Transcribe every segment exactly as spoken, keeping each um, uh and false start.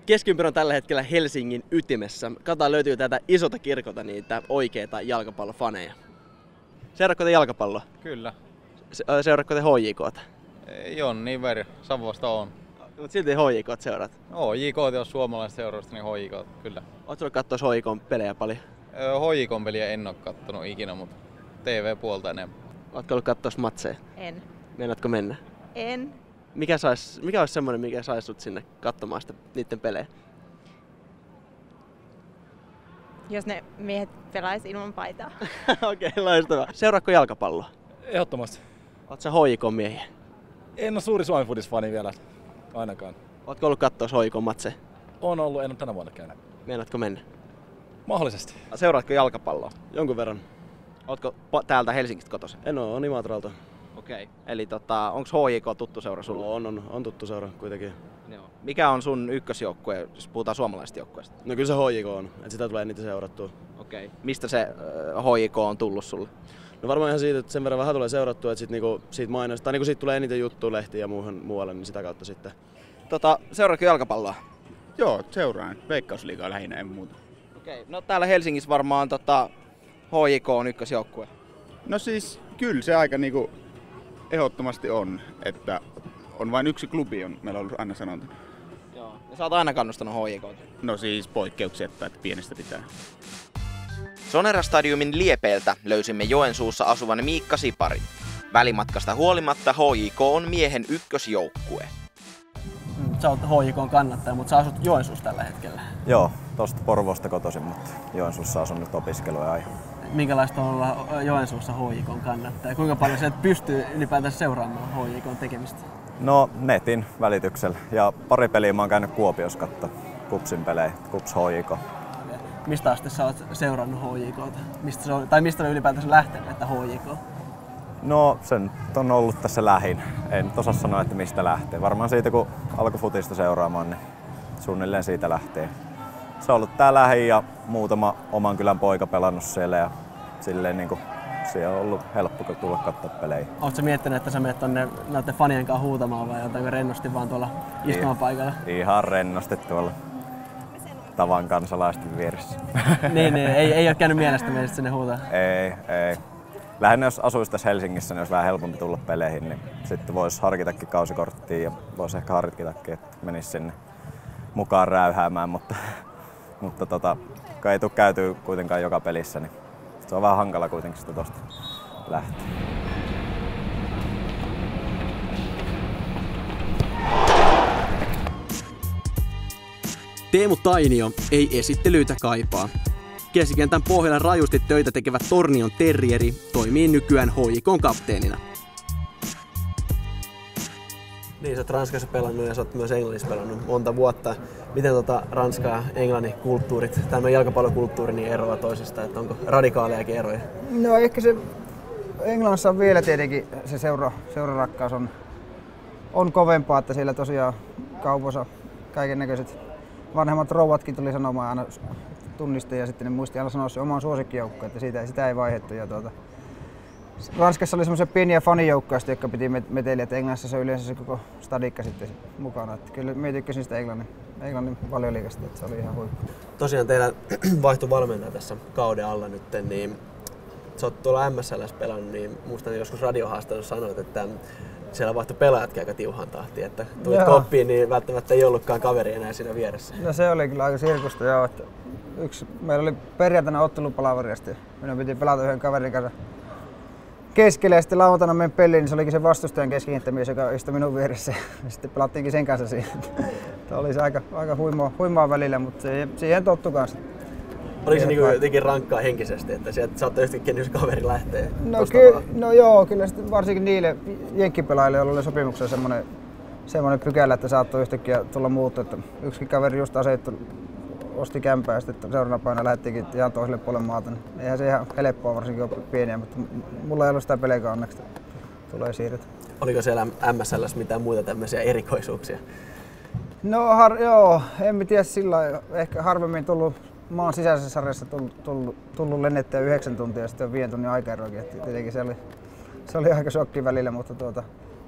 Keskiympyrä on tällä hetkellä Helsingin ytimessä. Katsotaan, löytyy täältä isolta kirkolta niitä oikeita jalkapallofaneja. Seuraatko te jalkapalloa? Kyllä. Se, seuraatko te H J K:ta? Ei on niin väri. Savovasta on. Mutta silti H J K:t seuraat? H J K, jos suomalaisesta seurausta, niin H J K, kyllä. Oletko ollut katsoa H J K:n pelejä paljon? H J K:n peliä en ole kattonut ikinä, mutta T V-puolta enemmän. Oletko ollut katsoa matseja? En. Meinaatko mennä? En. Mikä, sais, mikä olisi semmoinen, mikä saisi sut sinne katsomaan sitä, niiden pelejä? Jos ne miehet pelaisi ilman paitaa. Okei, okay, loistavaa. Seuraatko jalkapalloa? Ehdottomasti. Oletko sä H J K:n miehiä? En ole suuri Suomen Fudis-fani vielä, ainakaan. Oletko ollut katsoa H J K:n matseja? On ollut, en ole tänä vuonna käynyt. Meinaatko mennä? Mahdollisesti. Seuraatko jalkapalloa? Jonkun verran. Ootko täältä Helsingistä kotoisin? En oo, on Imatralta. Okei. Okay. Eli tota, onko H J K tuttu seura sulle? On, on, on tuttu seura kuitenkin. Joo. Mikä on sun ykkösjoukkue, jos puhutaan suomalaisesta joukkueesta? No kyllä se H J K on, että sitä tulee eniten seurattua. Okei. Okay. Mistä se äh, H J K on tullut sulle? No varmaan ihan siitä, että sen verran vähän tulee seurattua, että sit niinku, siitä mainosta, tai niinku siitä tulee eniten juttuja lehtiä ja muuhun muualle, niin sitä kautta sitten. Tota, seuraatko jalkapalloa? Joo, seuraan. Veikkausliigaa lähinnä, en muuta. Okei. Okay. No täällä Helsingissä varmaan tota, H J K on ykkösjoukkue. No siis kyllä se aika niinku ehdottomasti on, että on vain yksi klubi, on meillä on ollut aina sanonta. Joo. Ja sä oot aina kannustanut H J K:ta? No siis poikkeuksetta, että pienestä pitää. Sonera-stadiumin liepeiltä löysimme Joensuussa asuvan Miikka Siparin. Välimatkasta huolimatta H J K on miehen ykkösjoukkue. Sä oot H J K:n kannattaja, mutta sä asut Joensuussa tällä hetkellä. Joo, tosta Porvoosta kotoisin, mutta Joensuussa asun nyt opiskeluja aihe. Minkälaista on olla Joensuussa H J K:n kannattaja? Kuinka paljon sä pystyy ylipäätänsä seuraamaan H J K:n tekemistä? No netin välityksellä ja pari peliä mä oon käynyt Kuopiossa katsoa Kupsin pelejä, Kups H J K. Mistä asti sä oot seurannut H J K:ta? Mistä se on, tai mistä on ylipäätänsä lähtenyt, että H J K? No se on ollut tässä lähin. En nyt osaa sanoa, että mistä lähtee. Varmaan siitä kun alkoi futista seuraamaan, niin suunnilleen siitä lähtee. Se on ollut tää lähi ja muutama oman kylän poika pelannut siellä ja silleen niinku siellä on ollut helppo tulla katsoa pelejä. Oletko sä miettinyt, että sä menet tonne näiden fanien kanssa huutamaan vai jotakin rennosti vaan tuolla istumapaikalla? Ihan rennosti tuolla tavan kansalaisten vieressä. niin, niin, ei, ei ole käynyt mielestä meistä sinne huutaa? Ei, ei. Lähinnä jos asuisi tässä Helsingissä, niin olisi vähän helpompi tulla peleihin, niin sitten voisi harkitakin kausikorttia ja voisi ehkä harkitakin, että menisi sinne mukaan räyhäämään, mutta, mutta tota, kun ei tule käytyä kuitenkaan joka pelissä, niin se on vähän hankala kuitenkin sitä tosta lähteä. Teemu Tainio ei esittelyitä kaipaa. Keskikentän pohjalla rajusti töitä tekevä Tornion terrieri toimii nykyään H J K:n kapteenina. Niin, sä oot Ranskassa pelannut ja sä oot myös Englannissa pelannut monta vuotta. Miten tota Ranskaa ja Englannin kulttuurit, tämä jalkapallokulttuuri, niin eroaa toisistaan, että onko radikaalejakin eroja? No ehkä se Englannissa on vielä tietenkin se seura, seurarakkaus on, on kovempaa, että siellä tosiaan kaupoissa kaiken näköiset vanhemmat rouvatkin tuli sanomaan aina tunnisteen ja sitten ne muisti aina sanoa se oman suosikkijoukkoon, että siitä, sitä ei vaihdettu. Ja tuota, Ranskassa oli semmoisia pieniä fanijoukkoja, jotka piti meteliä, että Englannissa se on yleensä se koko stadikka sitten mukana. Että kyllä mä tykkäsin sitä Englannin, Englannin valioliigasta, että se oli ihan huippu. Tosiaan teillä vaihtui valmentaja tässä kauden alla nyt, niin sä oot tuolla M S L:ssä pelannut, niin muistan joskus radiohaastattelussa sanoit, että siellä vaihtui pelaajatkin aika tiuhaan tahtiin, että tulit koppiin, niin välttämättä ei ollutkaan kaveri enää siinä vieressä. No se oli kyllä aika sirkusta, joo. Että yksi, meillä oli perjantaina ottelupalaveri ja sitten minun piti pelata yhden kaverin kanssa keskelle ja sitten lauantaina meidän peliin, niin se olikin se vastustajan keskikenttämies, joka istui minun vieressä. Ja sitten pelattiinkin sen kanssa siihen. Tämä oli se aika, aika huimaa, huimaa välillä, mutta siihen, siihen tottu kanssa. Oliko se niinku jotenkin rankkaa henkisesti, että sieltä saattoi yhtäkkiä niin se kaveri lähtee? No, ky- no joo, kyllä sitten varsinkin niille jenkkipelaajille, joilla oli sopimuksessa semmoinen, semmoinen pykälä, että saattoi yhtäkkiä tulla muuttua. Että yksikin kaveri just asettui, osti kämpää ja sitten seuraavana päivänä lähdettiinkin ihan toiselle puolelle maata. Eihän se ihan helppoa, varsinkin ole pieniä, mutta mulla ei ollut sitä pelejä onneksi, tulee siirrytä. Oliko siellä M S L:ssä mitään muita tämmöisiä erikoisuuksia? No har- joo, en tiedä sillä lailla. Ehkä harvemmin tullut maan sisäisessä sarjassa tullut, tullut, tullut lennettyä yhdeksän tuntia ja sitten viiden tunnin aikaeroakin. Tietenkin se oli, se oli aika shokki välillä, mutta tuota,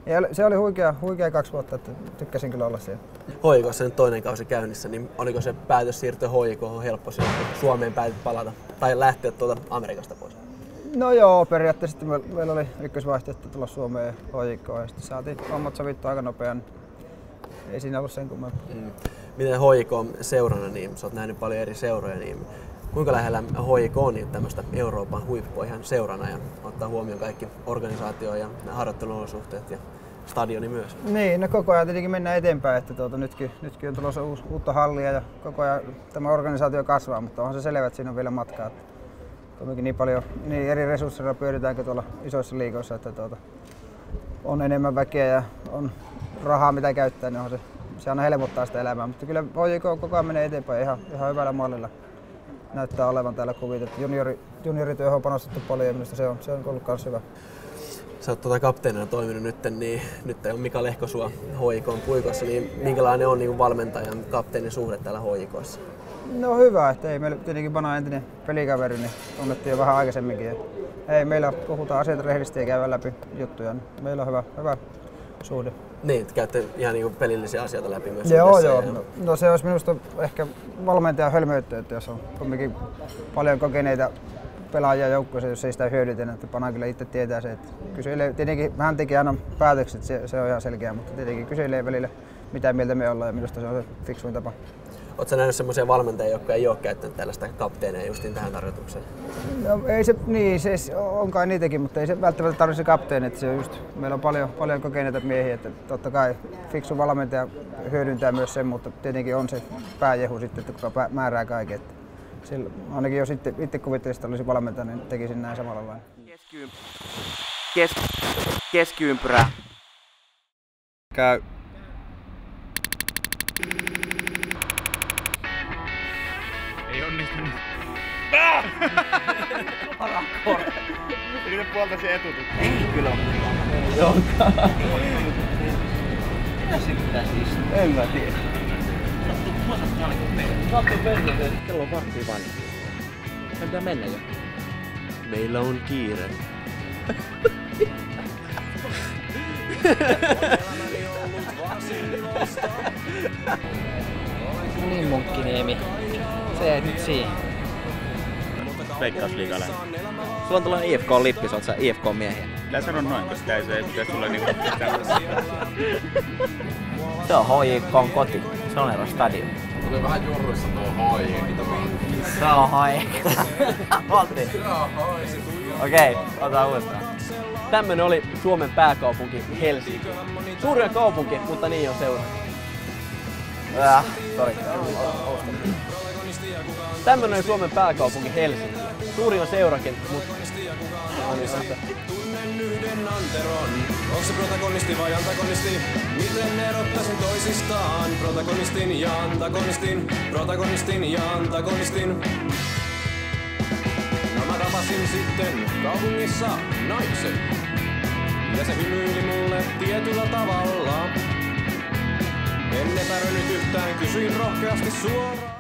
Se oli huikea, huikea kaksi vuotta, että tykkäsin kyllä olla siellä. H I K:ssa nyt toinen kausi käynnissä, niin oliko se päätös siirtyä H I K:hon helppo silloin, kun Suomeen päätit palata tai lähteä tuolta Amerikasta pois? No joo, periaatteessa me, meillä oli ykkösvaihtoehto tulla Suomeen H I K:on ja sitten saatiin hommat sovittua aika nopean. Ei siinä ollut sen kummempaa. Mm. Miten H I K seurana, niin sä oot nähnyt paljon eri seuroja, niin kuinka lähellä H I K on niin tämmöistä Euroopan huippua ihan seurana ja ottaa huomioon kaikki organisaatio ja harjoitteluolosuhteet ja stadioni myös? Niin, no koko ajan tietenkin mennään eteenpäin, että tuota, nytkin, nytkin on tulossa uus, uutta hallia ja koko ajan tämä organisaatio kasvaa, mutta onhan se selvä, että siinä on vielä matkaa. Kuitenkin niin paljon niin eri resursseilla pyöritäänkö tuolla isoissa liigoissa, että tuota, on enemmän väkeä ja on rahaa mitä käyttää, niin on se, se aina helpottaa sitä elämää. Mutta kyllä H J K koko ajan menee eteenpäin ihan, ihan hyvällä mallilla. Näyttää olevan täällä kuvit. Juniori, juniorityöhön on panostettu paljon ja minusta se on, se on ollut myös hyvä. Sä oot tuota kapteenina toiminut nyt, niin nyt on Mika Lehkosua H I K:n puikossa, niin minkälainen on niin valmentajan kapteenin suhde täällä H I K:ssa? No hyvä, että ei meillä tietenkin Bana entinen pelikaveri, niin tunnettiin jo vähän aikaisemminkin. Ei, meillä puhutaan asiat rehellisesti ja käydään läpi juttuja, niin meillä on hyvä, hyvä suhde. Niin, että käytte ihan niin pelillisiä asioita läpi myös. Joo, joo. No, no se olisi minusta ehkä valmentajan hölmöyttä, että jos on kuitenkin paljon kokeneita pelaajia joukkueessa, jos ei sitä hyödytä, että Pana kyllä itse tietää se, että kyselee, tietenkin hän teki aina päätökset, se, se on ihan selkeä, mutta tietenkin kyselee välillä mitä mieltä me ollaan ja minusta se on se fiksuin tapa. Oletko nähnyt semmoisia valmentajia, jotka ei ole käyttänyt tällaista kapteenia justiin tähän tarjotukseen? No, ei se, niin, se on kai niitäkin, mutta ei se välttämättä tarvitse kapteeni. Että se on just, meillä on paljon, paljon kokeneita miehiä, että totta kai fiksu valmentaja hyödyntää myös sen, mutta tietenkin on se pääjehu sitten, että kuka määrää kaiken. Että sillä, ainakin jos itse, itse kuvittelisin, että olisi valmentaja, niin tekisin näin samalla lailla. Keskiym... Kes... Keskiympyrä. Käy. Ei onnistunut. Alakor. Yritän puoltasi etutuksen. Ei kyllä ole. Jonka. Mitä se pitäisi istua? En mä tiedä. Sattuu puolta jalkoon meille. Sattuu perkele. Kello on varttia vanha. Me pitää mennä jo. Meillä on kiire. Niin Munkkiniemi. Se jäi nyt siihen. Veikkausliiga lähtee. Sulla on tällainen I F K-lippi, sä oot sä I F K-miehiä. Älä sano noin, koska ei se ei pitäisi sulle niinku mitään. Se on H J K:n koti. Se on ero stadion. Tuli vähän jurruissa tuo H J K. Se on H J K. Oltiin. Okei, otetaan uudestaan. Tämmönen oli Suomen pääkaupunki Helsinki. Suuri on kaupunki, mutta niin on seura. Äh, sorry. Tämmönen oli Suomen pääkaupunki Helsinki. Suuri on seurakin, mutta... Tunnen yhden Anteron. Onko se protagonisti vai antagonisti? Miten erottaisin toisistaan? Protagonistin ja antagonistin. Protagonistin ja antagonistin. No mä tapasin sitten kaupungissa naisen. Ja se hymyili mulle tietyllä tavalla. En epäröinyt yhtään, kysyin rohkeasti suoraan.